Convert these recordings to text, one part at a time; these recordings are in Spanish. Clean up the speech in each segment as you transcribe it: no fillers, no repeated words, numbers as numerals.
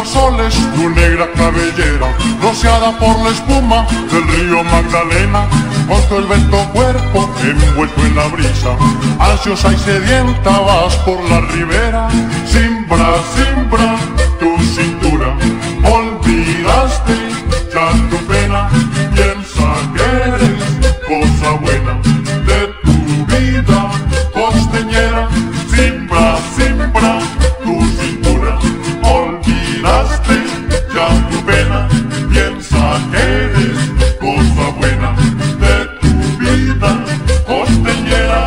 girasoles, tu negra cabellera, rociada por la espuma del río Magdalena, con tu esbelto cuerpo envuelto en la brisa, ansiosa y sedienta vas por la ribera. Simbra, simbra tu cintura, olvidaste ya tu pena, piensa que eres cosa buena de tu vida costeñera. Simbra, simbra tu cintura, olvidaste ya tu pena, piensa que eres cosa buena de tu vida costeñera.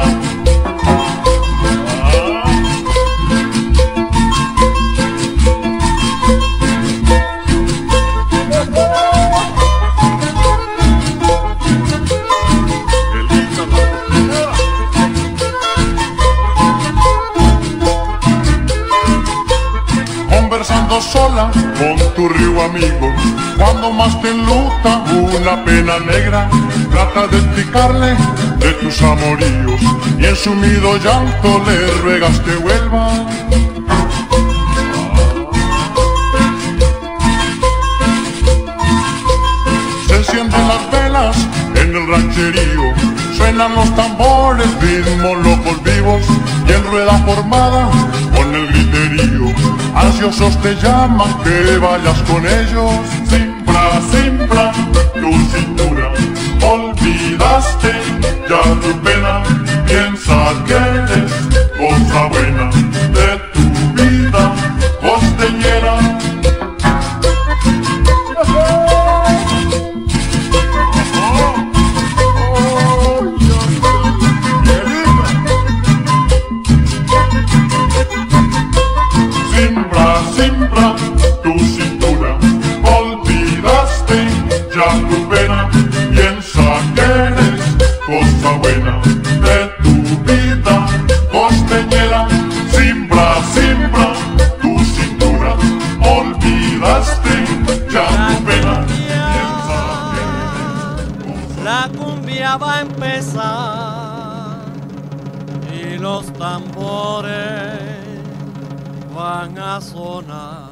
Conversando sola con tu río amigo, cuando más te enluta una pena negra, trata de explicarle de tus amoríos y en sumido llanto le ruegas que vuelva. Se encienden las velas en el rancherío, suenan los tambores, ritmos locos vivos, y en rueda formada con el griterío, ansiosos te llaman que vayas con ellos. Simbra, simbra tu cintura, olvidaste ya tu pena, piensa que eres cosa buena de tu vida costeñera. Simbra tu cintura, olvidaste ya tu pena, piensa que eres cosa buena de tu vida costeñera. Simbra, simbra tu cintura, olvidaste ya tu pena, piensa que eres. La cumbia va a empezar y los tambores van a sonar.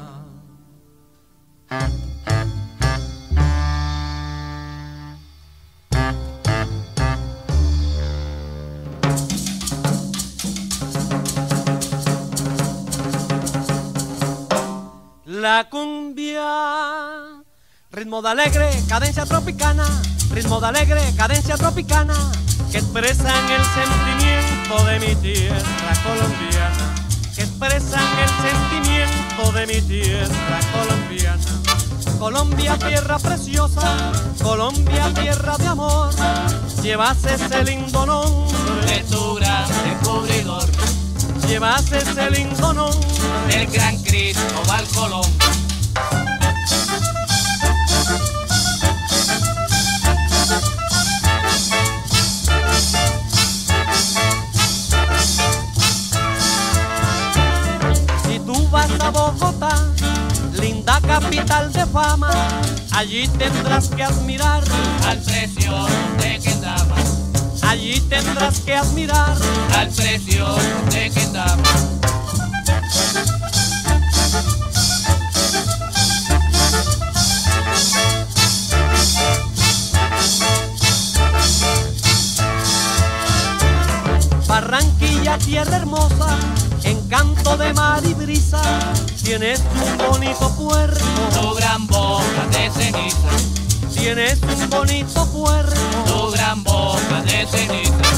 La cumbia, ritmo de alegre, cadencia tropicana, ritmo de alegre, cadencia tropicana, que expresan el sentimiento de mi tierra colombiana, que expresan el sentimiento de mi tierra colombiana. Colombia, tierra preciosa, Colombia, tierra de amor, llevas ese lindo nombre de tu gran descubridor, llevas ese lindo nombre del gran Cristóbal Colón. Vas a Bogotá, linda capital de fama, allí tendrás que admirar al precio de Quendama, allí tendrás que admirar al precio de Quendama. Barranquilla, tierra hermosa, encanto de mar y brisa, tienes un bonito puerto, tu gran boca de ceniza, tienes un bonito puerto, tu gran boca de ceniza.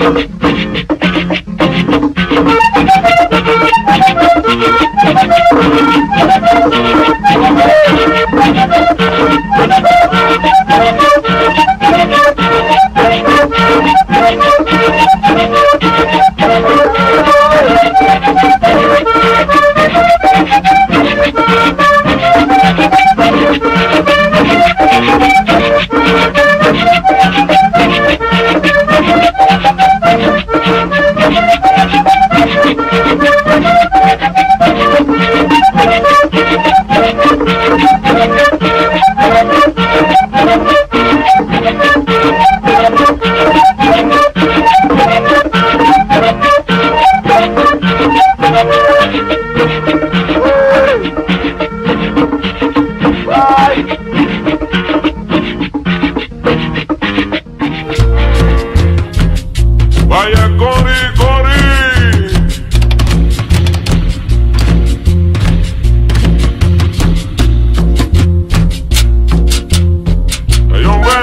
Vaya Cori, Cori. Hey, hombre.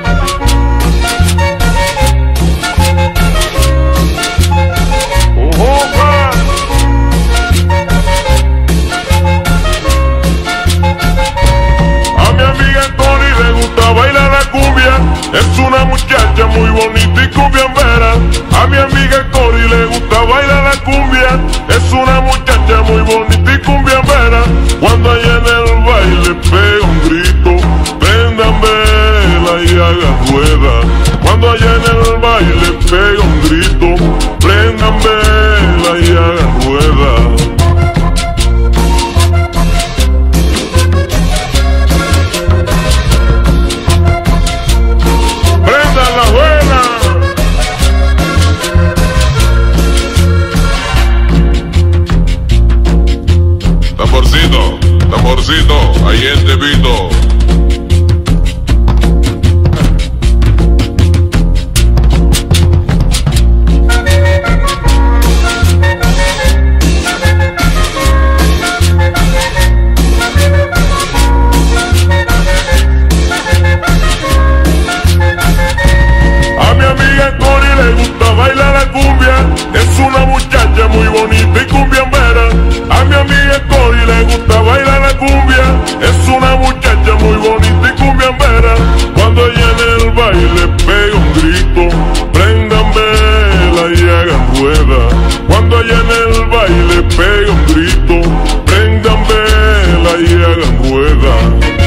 A mi amiga Cori le gusta bailar la cumbia. Es una muchacha muy bonita y cumbiambera. A mi amiga Cori le gusta bailar la cumbia. Es una muchacha muy bonita y cumbiambera. Cuando allá en el baile pega un grito, prendan vela y hagan rueda. Cuando allá en el baile pega un grito, prendan vela y hagan rueda. Tamborcito, ahí en Tepito. A mi amiga Cori le gusta bailar la cumbia. Es una muchacha muy bonita y cumbiambera. A mi amiga Cori le gusta bailar la cumbia. Es una muchacha muy bonita y cumbiambera. Cuando ella en el baile pega un grito, prendan vela y hagan rueda. Cuando ella en el baile pega un grito, prendan vela y hagan rueda.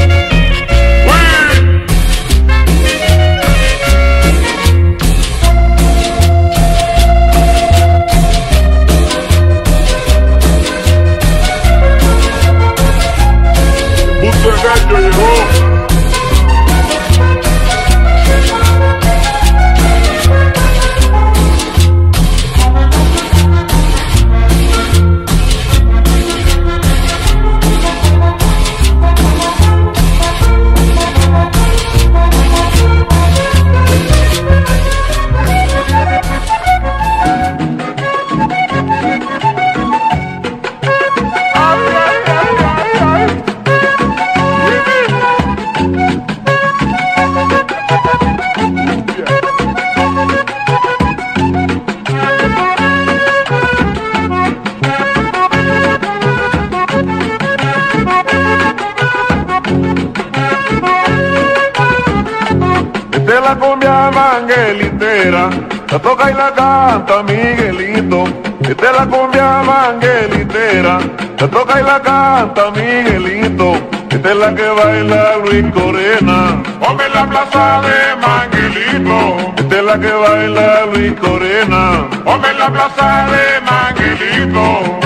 La cumbia manguelitera, la toca y la canta Miguelito. Esta es la cumbia manguelitera, la toca y la canta Miguelito. Esta es la que baila Luis Corena, ponme en la plaza de Manguelito. Esta es la que baila Luis Corena, ponme en la plaza de Manguelito.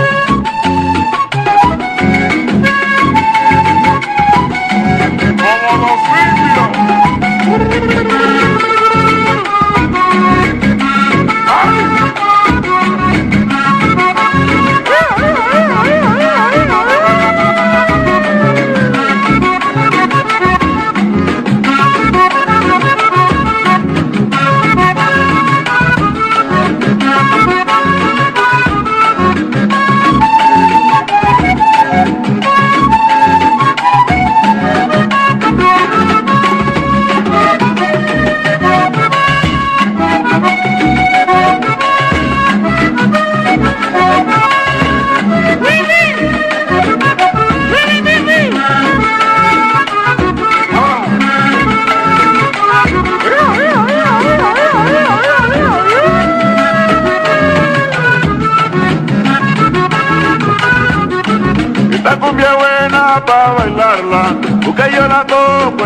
Como los indios.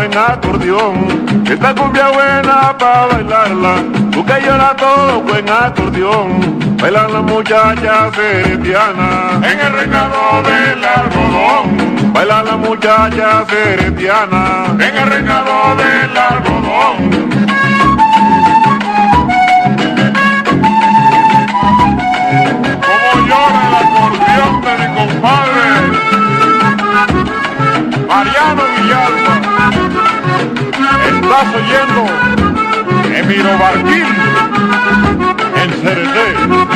buen acordeón. Esta cumbia buena pa' bailarla, busca y llora todo buen acordeón. Bailan las muchachas seretianas En el reinado del algodón, bailan las muchachas seretianas en el reinado del algodón. Como llora el acordeón de mi compadre Mariano Villalba. Estás oyendo Emiro Barquín en CRT.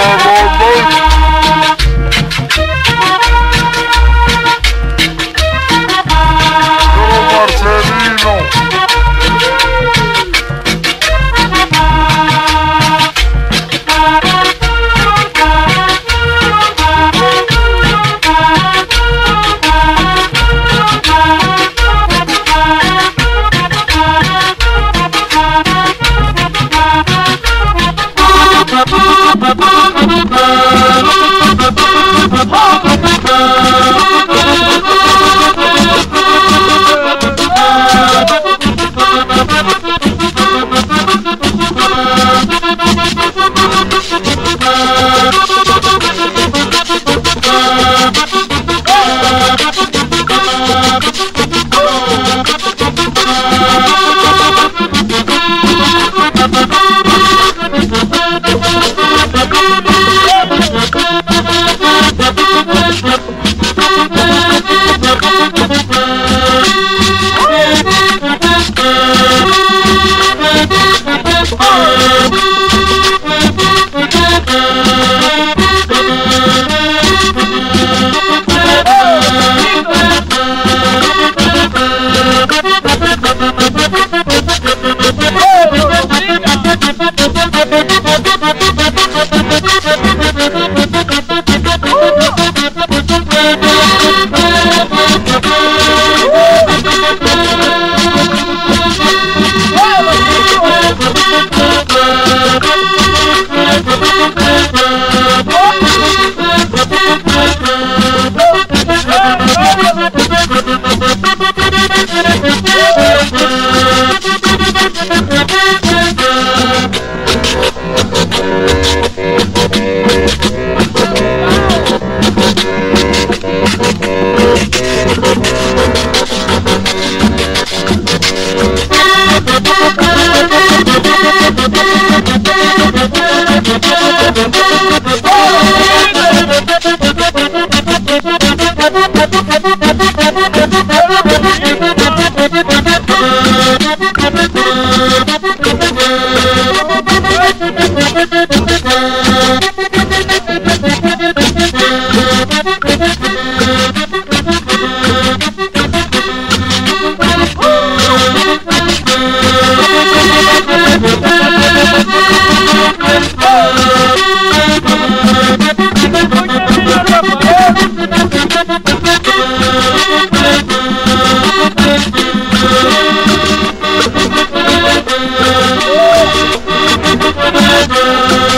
Thank you.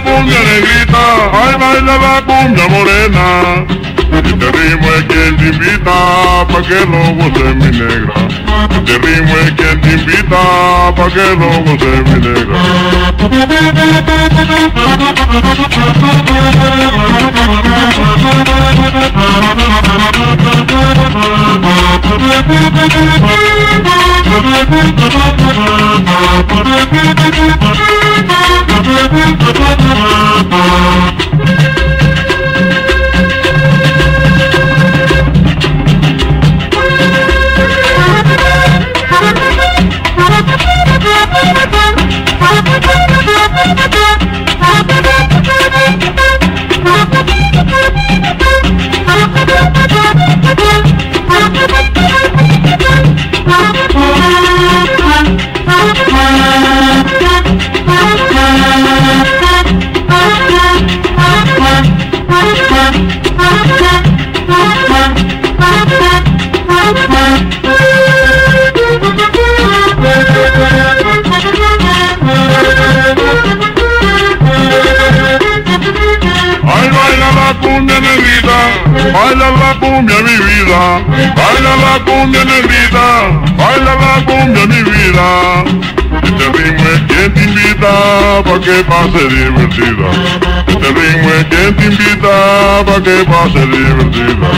cumbia negrita, ay baila la cumbia morena. Este ritmo es quien te invita pa' que lo goces mi negra. Este ritmo es quien te invita pa' que lo goces mi negra. Baila la cumbia mi vida, baila la cumbia negrita, baila la cumbia mi vida. Este ritmo es quien te invita pa' que pase divertida. Este ritmo es quien te invita pa' que pase divertida.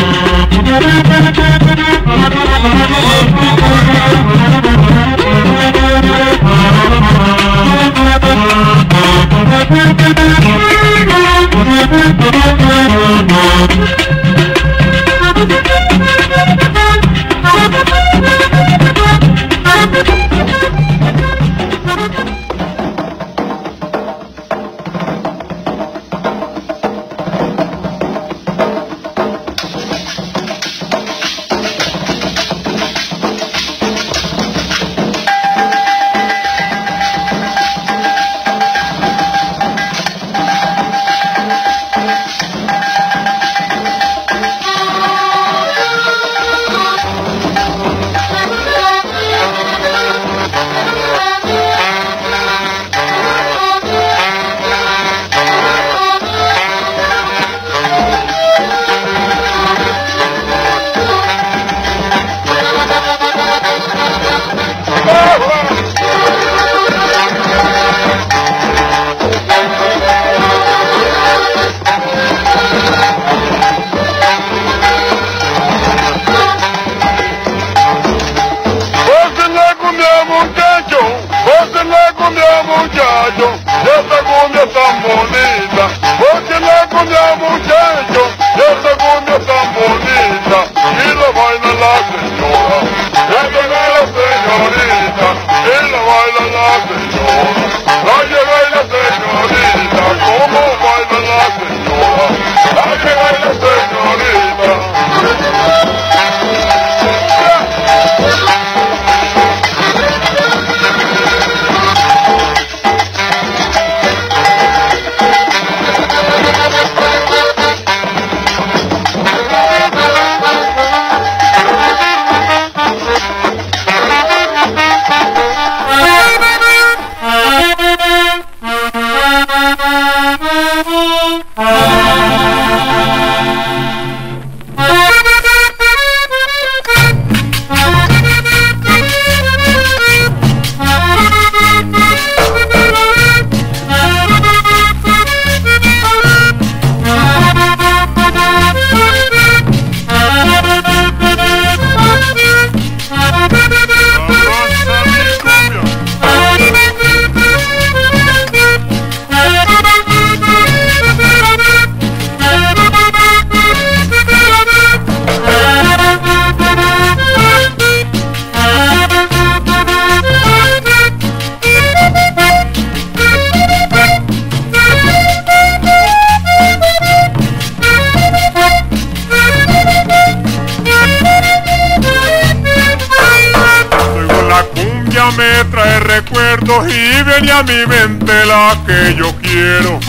Me trae recuerdos y viene a mi mente la que yo quiero.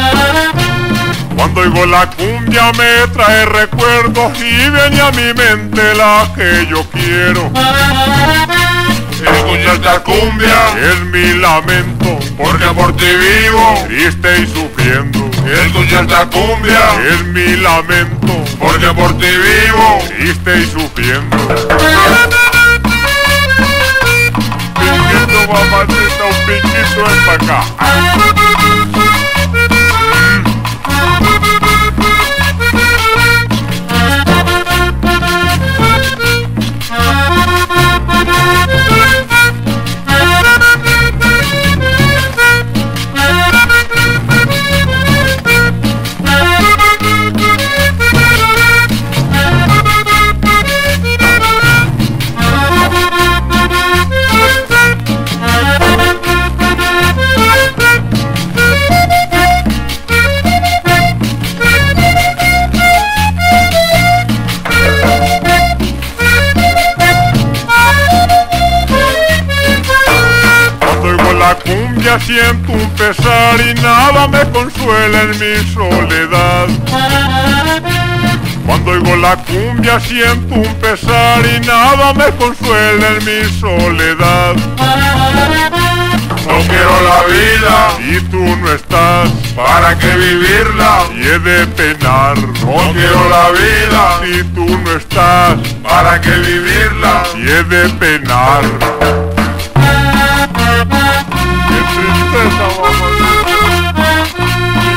Cuando oigo la cumbia me trae recuerdos y viene a mi mente la que yo quiero. Escucha esta cumbia, es mi lamento, porque por ti vivo. triste y sufriendo. Escucha esta cumbia, Es mi lamento, porque por ti vivo. triste y sufriendo. Piquito, mamacita, un piquito es pa' acá. La cumbia siento un pesar y nada me consuela en mi soledad. Cuando oigo la cumbia siento un pesar y nada me consuela en mi soledad. No quiero la vida, Si tú no estás, ¿para qué vivirla? y he de penar. No quiero la vida, Si tú no estás, ¿para qué vivirla? y he de penar. Qué tristeza, mamacita.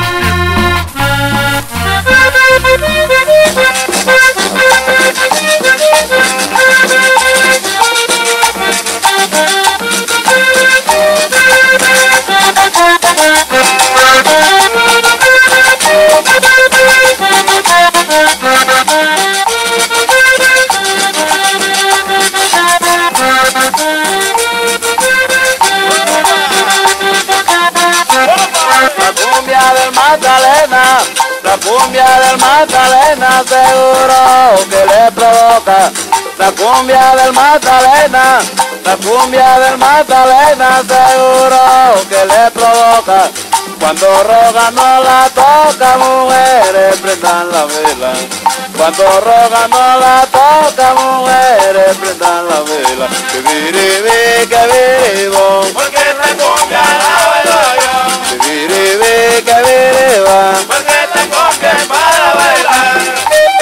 La cumbia del Magdalena seguro que le provoca. La cumbia del Magdalena, la cumbia del Magdalena seguro que le provoca. Cuando roga no la toca, mujeres prendan la vela. Cuando roga no la toca, mujeres prendan la vela. Que viribi, que viribón, Porque esta cumbia la bailo yo. que viribi, que viriba. Porque esta cumbia es para bailar.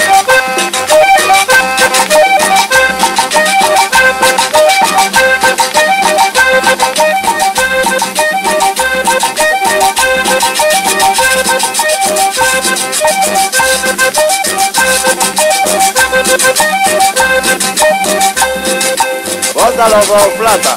Bótalo con plata.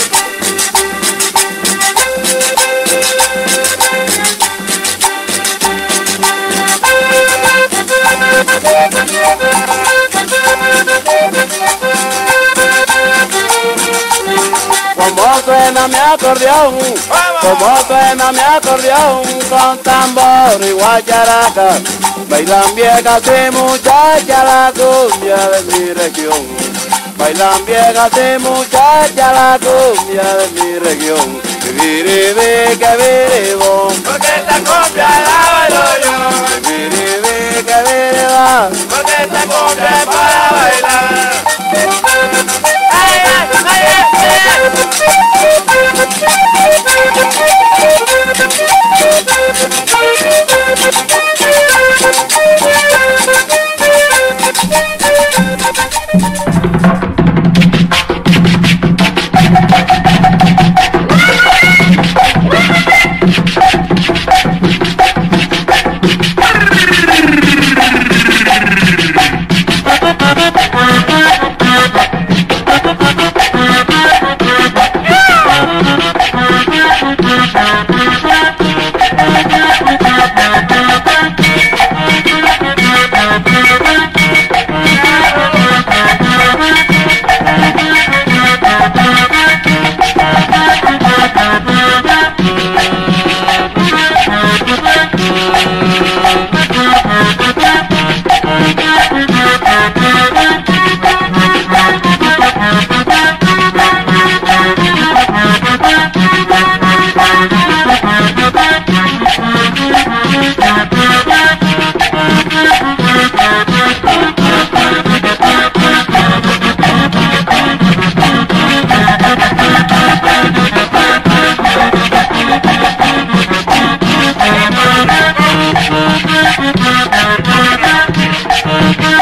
Como suena mi acordeón, como suena mi acordeón, con tambor y guacharaca, bailan viejas y muchachas la cumbia de mi región. Bailan viejas y muchachas la cumbia de mi región. Que viribi, que viribón, Porque esta cumbia la bailo yo. que viribi, que viriba. Porque esta cumbia es para bailar. Ay, ay, ay, Ay,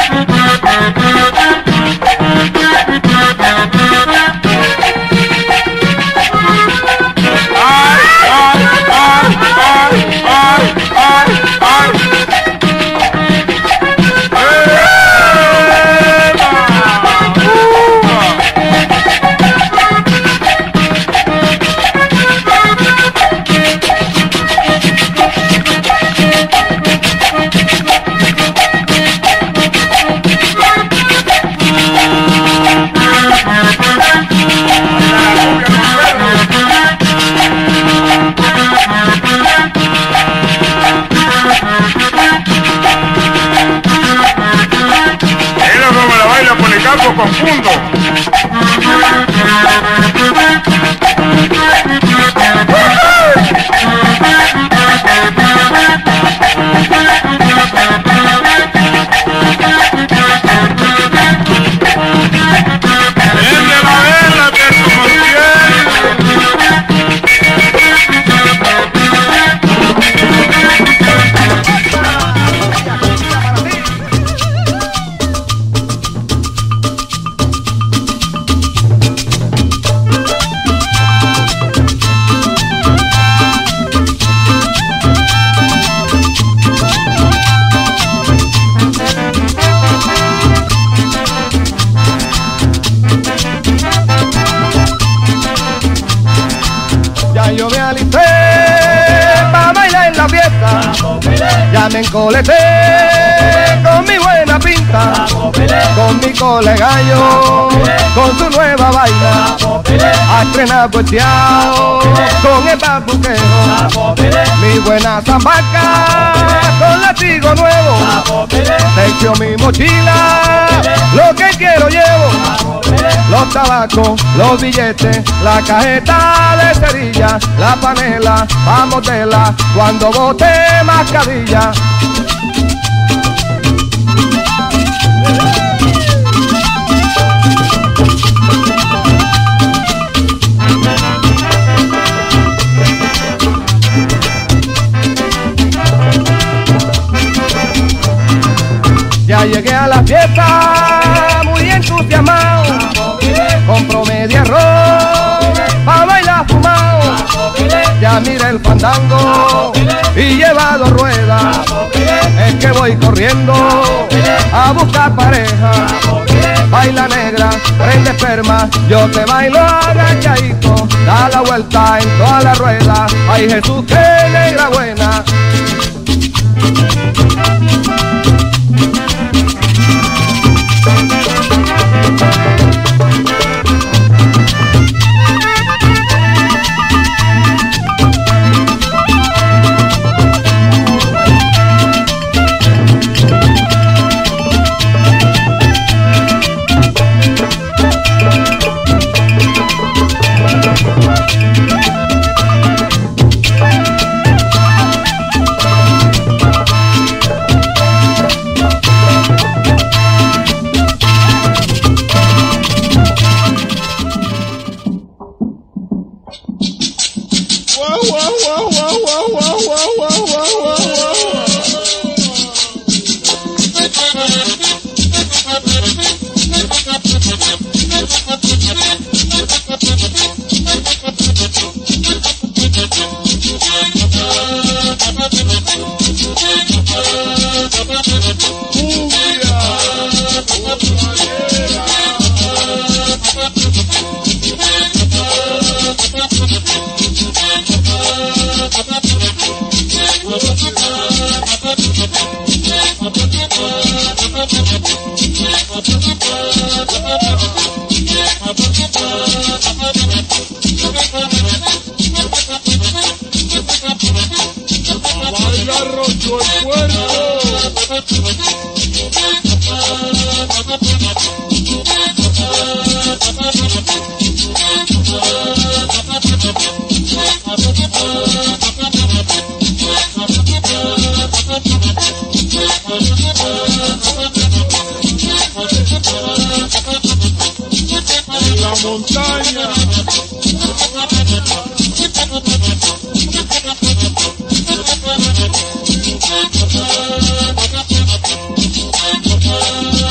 Confundo. Yo me alisté pa' bailar en la fiesta, ya me encoleté con mi buena pinta, con mi colega yo, con su nueva vaina, a estrenar puesteado con el bambuqueo, mi buena zambaca con latigo nuevo, techo mi mochila, lo que quiero llevo, los tabacos, los billetes, la cajeta de cerilla, la panela, vamos tela, cuando bote mascarilla. Ya llegué a la fiesta muy entusiasmado, compro media arroz pa' bailar fumado, ya mira el fandango y lleva 2 ruedas, es que voy corriendo a buscar pareja, baila negra, prende esperma, yo te bailo agachadito, da la vuelta en toda la rueda, ay Jesús qué negra buena. montaña.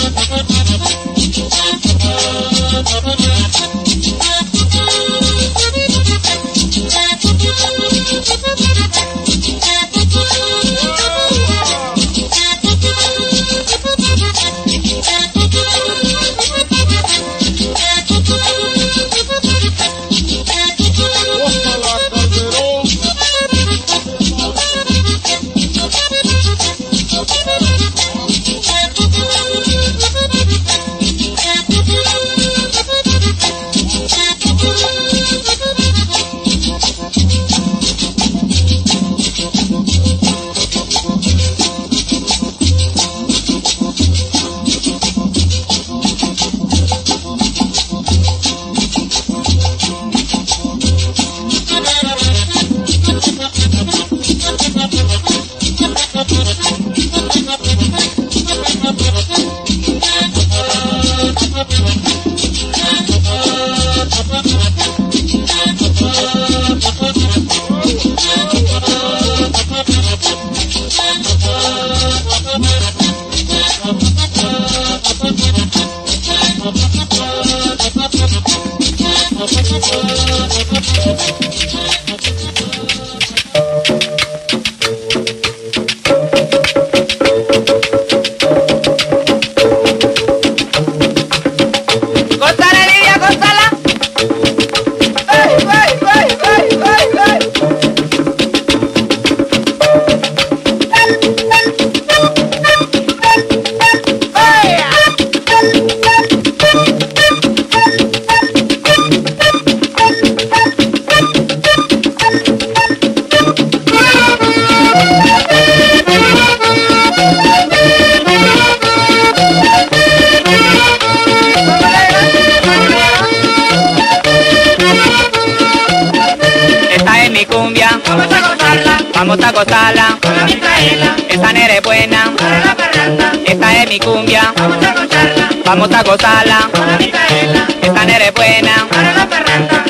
Vamos a gozarla, con la Micaela. Esta nere es buena, para la parranda. Esta es mi cumbia, vamos a gozarla. Vamos a gozarla, con la Micaela. Esta nere es buena, para la parranda.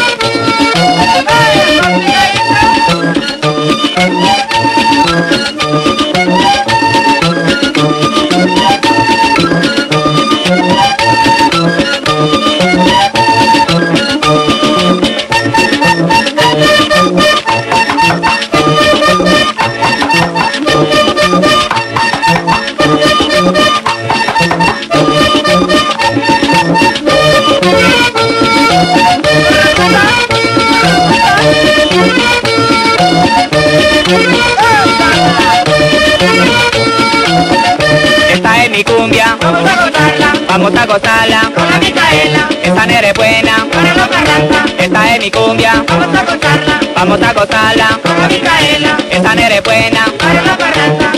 Esta es mi cumbia, vamos a gozarla. Vamos a gozarla, con la Micaela. Esta nere es buena, para la parranda. Esta es mi cumbia, vamos a gozarla. Vamos a gozarla, con la Micaela. Esta nere es buena, para la parranda.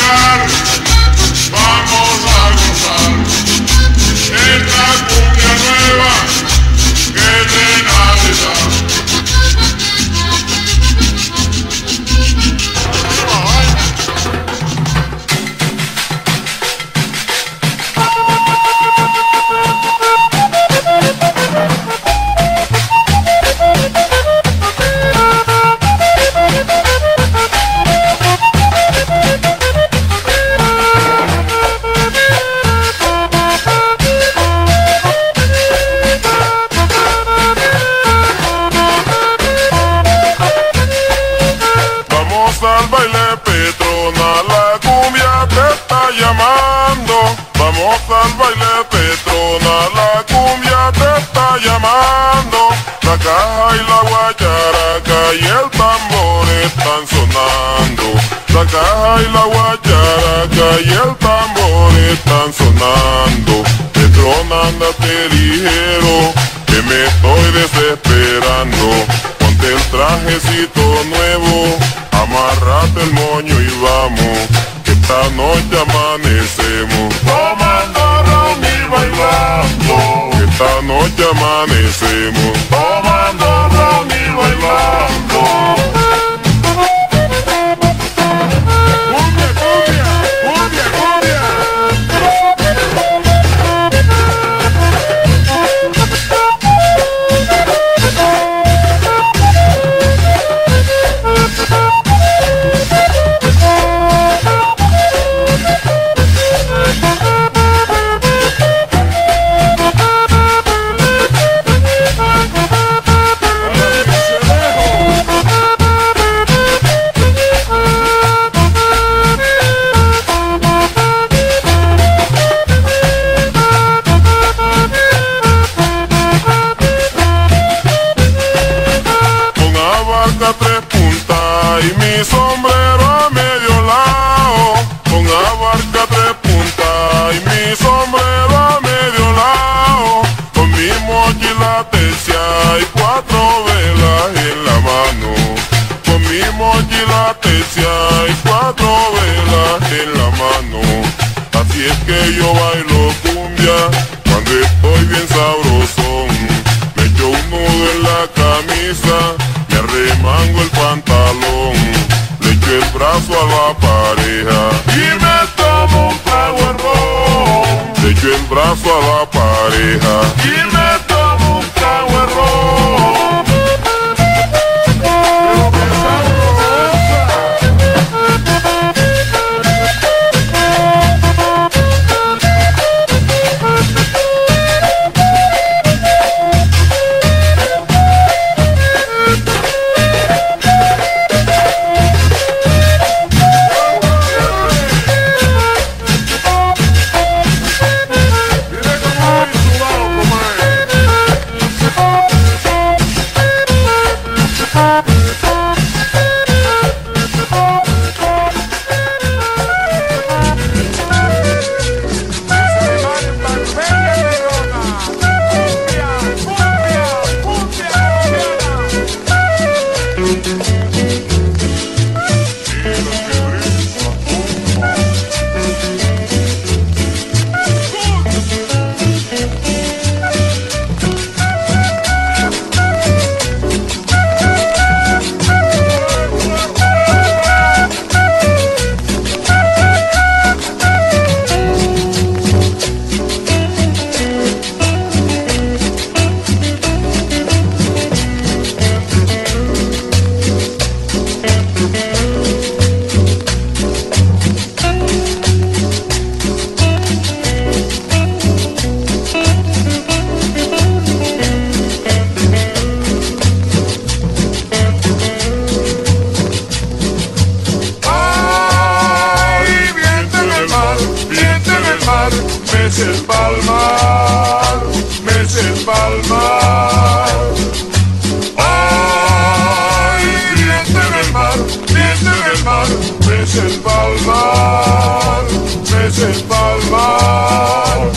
bailar, vamos a gozar esta cumbia nueva que de Navidad. Al baile Petrona, la cumbia te está llamando. Vamos al baile Petrona, la cumbia te está llamando. La caja y la guacharaca y el tambor están sonando. La caja y la guacharaca y el tambor están sonando. Petrona, andate ligero, que me estoy desesperando. Ponte el trajecito nuevo, amarrate el moño y vamos, que esta noche amanecemos tomando ron y bailando. Que esta noche amanecemos tomando ron y bailando. Cumbia, cumbia, cumbia, cumbia. Tres puntas y mi sombrero a medio lado, con abarca tres puntas y mi sombrero a medio lado, con mi mochila tercia y 4 velas en la mano, con mi mochila tercia y 4 velas en la mano. Así es que yo bailo cumbia cuando estoy bien sabrosón, me echo un nudo en la camisa, remango el pantalón, le echo el brazo a la pareja y me tomo un trago de ron. Le echo el brazo a la pareja y me tomo un trago de ron. meses pa'l mar, meses pa'l mar. Ay, viento en el mar, viento en el mar, meses pa'l mar, meses pa'l mar.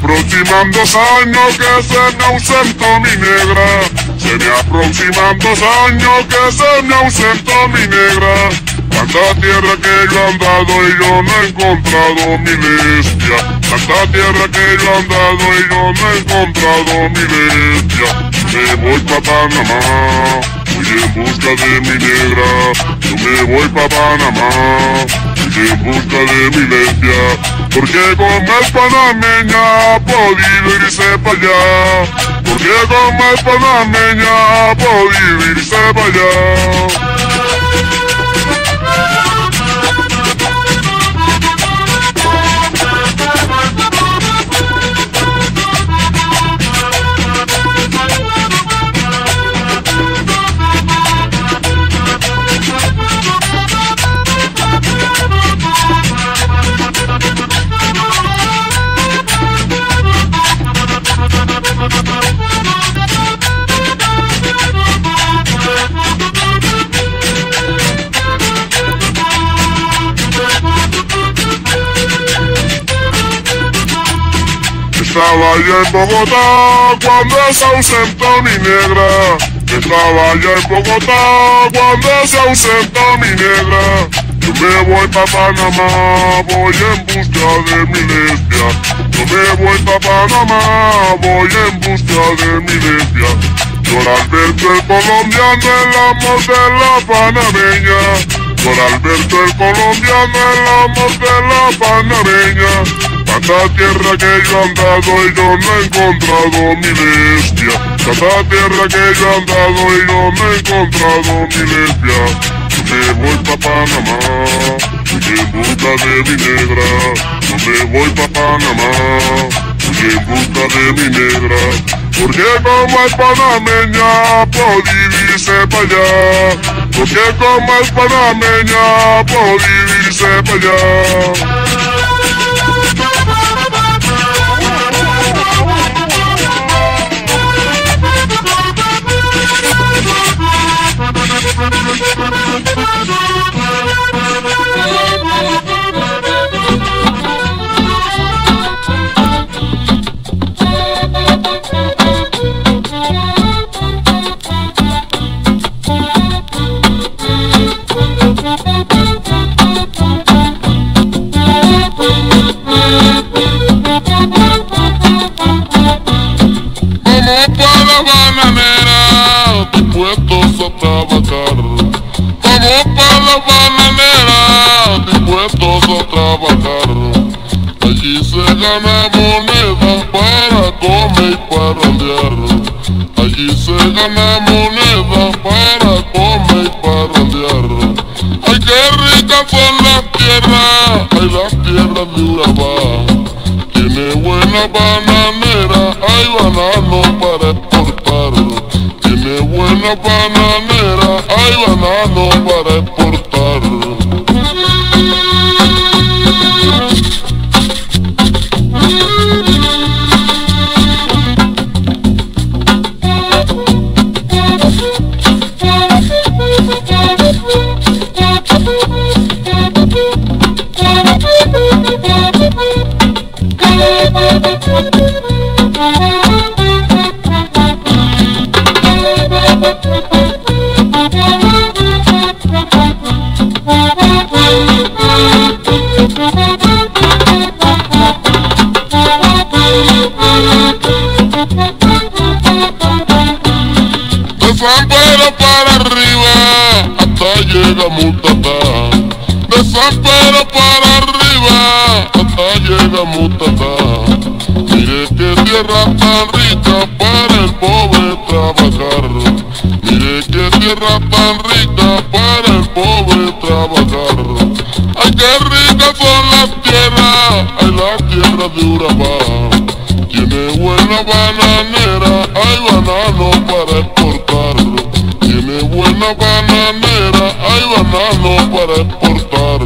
aproximan 2 años que se me ausentó mi negra. Se me aproximan 2 años que se me ausentó mi negra. Tanta tierra que yo he andado y yo no he encontrado mi bestia. Tanta tierra que yo he andado y yo no he encontrado mi bestia. Me voy pa' Panamá, voy en busca de mi negra. Yo me voy pa' Panamá, voy en busca de mi bestia. Porque como es panameña ha podido irse pa' allá. Porque como es panameña ha podido irse pa' allá. Estaba ya en Bogotá cuando se ausentó mi negra. Estaba ya en Bogotá cuando se ausentó mi negra. Yo me voy pa' Panamá, voy en busca de mi bestia. Yo me voy pa' Panamá, voy en busca de mi bestia. Don Alberto el colombiano, el amor de la panameña. Don Alberto el colombiano, el amor de la panameña. Tanta tierra que yo he andado y yo no he encontrado mi bestia. Tanta tierra que yo he andado y yo no he encontrado mi bestia. Yo me voy pa' Panamá, voy en busca de mi negra. Yo me voy pa' Panamá, voy en busca de mi negra. Porque como es panameña ha podido irse pa' allá. Porque como es panameña ha podido irse pa' allá. Allí se gana moneda para comer y parrandear. Allí se gana moneda para comer y parrandear. Ay, qué ricas son las tierras, ay, las tierras de Urabá. Tiene buena bananera, hay banano para exportar. Tiene buena bananera, hay banano para exportar. San Pedro para arriba hasta llega Mutatá. De San Pedro para arriba hasta llega Mutatá. Mire que tierra tan rica para el pobre trabajar. Mire que tierra tan rica para el pobre trabajar. Ay, qué ricas son las tierras, ay, las tierras de Urabá. Tiene buena bananera, hay banano para exportar. Tiene buena bananera, hay banano para exportar.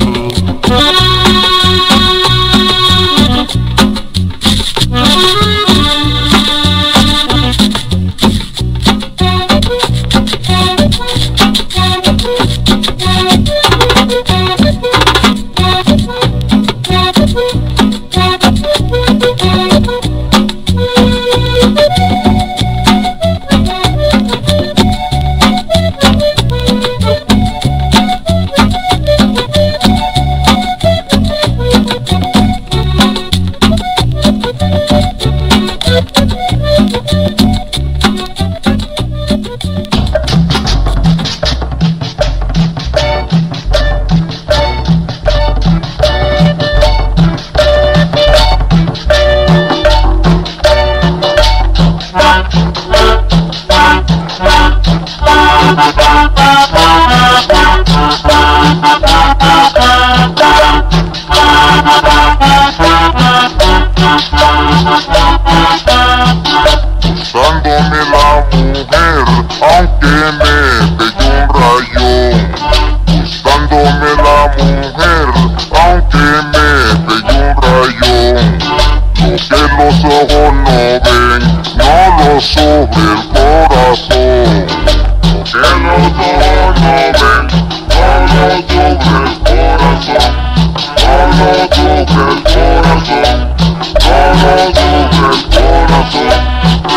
Dándome la mujer, aunque me pegue un rayón. Buscándome la mujer, aunque me pegue un rayón. Lo que los ojos no ven, no lo sobre el corazón. Lo que los ojos no ven, no lo sobre el corazón. No lo sobre el corazón, no lo sobre el corazón.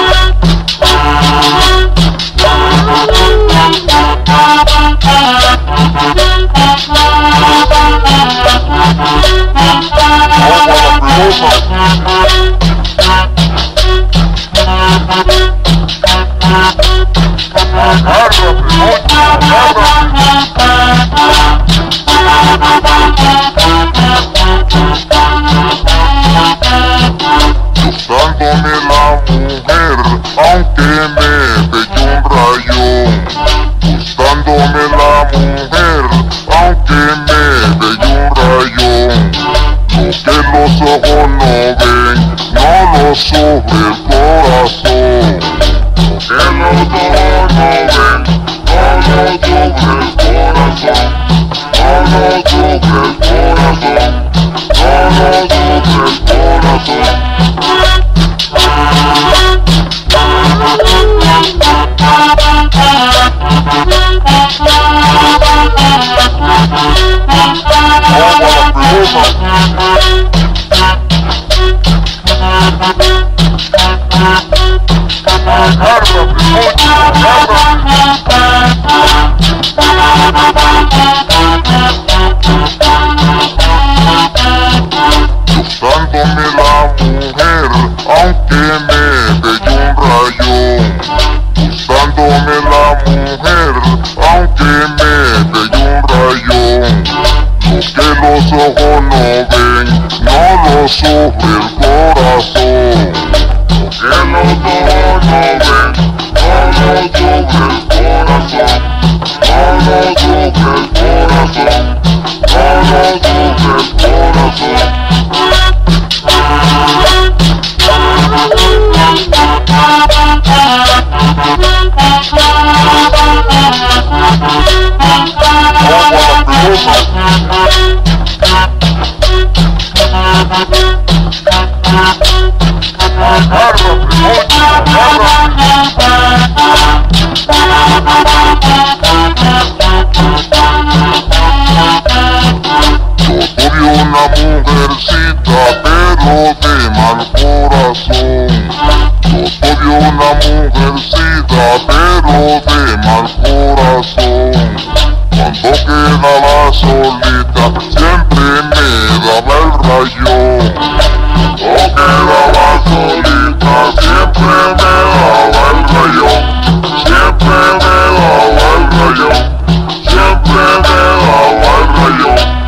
Buscándome la mujer, aunque me pegue un rayón. Buscándome la mujer, aunque me pegue un rayón. Lo que los ojos no ven, no lo sobre el corazón. Lo que los ojos no ven, no lo sobre el corazón. No lo sobre el corazón, no lo sobre el corazón. Buscándome la mujer, aunque me pegue un rayón. Buscándome la mujer, aunque me pegue un rayón. Lo que los ojos no ven, no lo sobre el corazón. Lo que los ojos no ven, no lo sobre el corazón. No lo sobre el corazón, no lo sobre el corazón. Yo tuve una mujercita, pero de mal corazón. Yo tuve una mujercita, pero de mal corazón. Cuando quedaba solita, siempre me daba el rayón. Cuando quedaba solita, siempre me daba el rayón. Siempre me daba el rayón. Siempre me daba el rayón.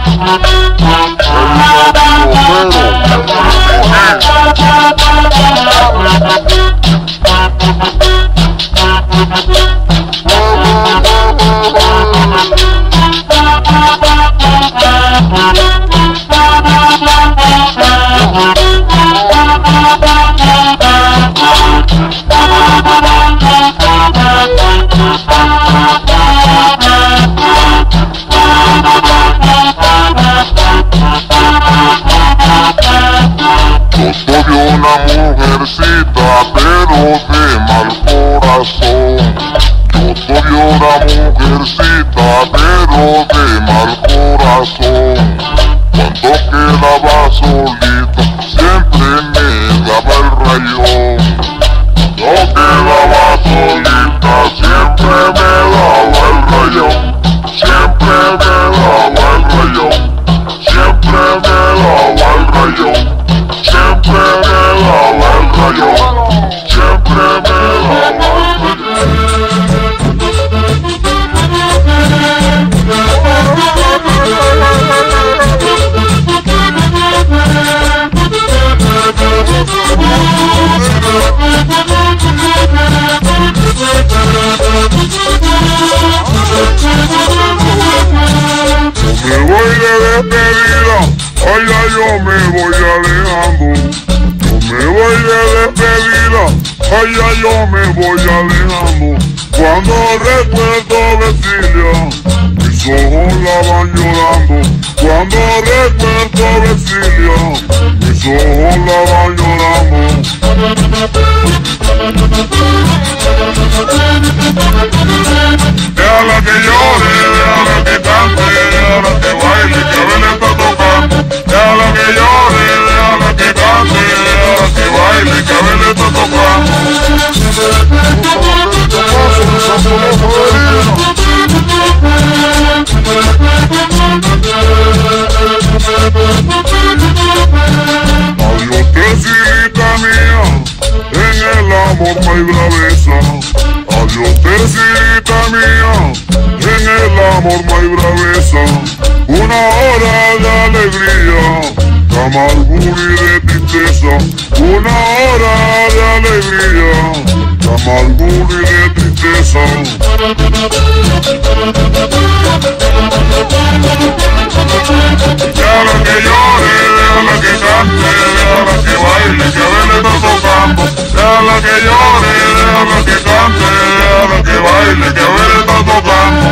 Yo tuve una mujercita, pero de mal corazón. Yo tuve una mujercita, pero de mal corazón. Cuando quedaba solita, siempre me daba el rayón. Cuando quedaba solita, siempre me daba el rayón. Siempre me daba el rayón. Siempre me daba el rayón. Siempre me daba el rayón. Siempre me daba el rayón. me voy de despedida, ay ya yo me voy alejando. Yo me voy de despedida, ay ya yo me voy alejando. Cuando recuerdo Vecilia, mis ojos la van llorando. Cuando recuerdo Vecilia, mis ojos la van llorando. Déjala que llore, déjala que cante, déjala que baile, que a ver le está tocando. Déjala que llore, déjala que cante, déjala que baile, que a ver le está tocando. Adiós Tercilita mía, en el amor no hay braveza. Adiós Tercilita mía, en el amor no hay braveza. Una hora de alegría, de amargura y de tristeza. Una hora de alegría, de amargura y de tristeza. Déjala que llore, déjala que cante, déjala que baile, que a ver le está tocando. Déjala que llore, déjala que cante, déjala que baile, que a ver le está tocando.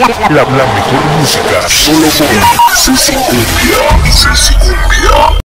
La mejor música solo con Ceci Cumbia.